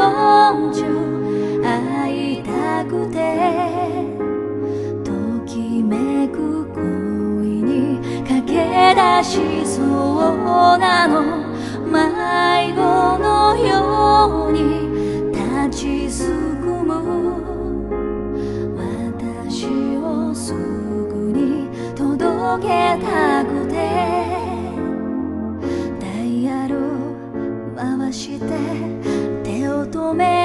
もう中会いたくてときめく恋に駆け出しそうなの迷子のように立ちすくむ私をすぐに届けたくてダイヤル回して手を止め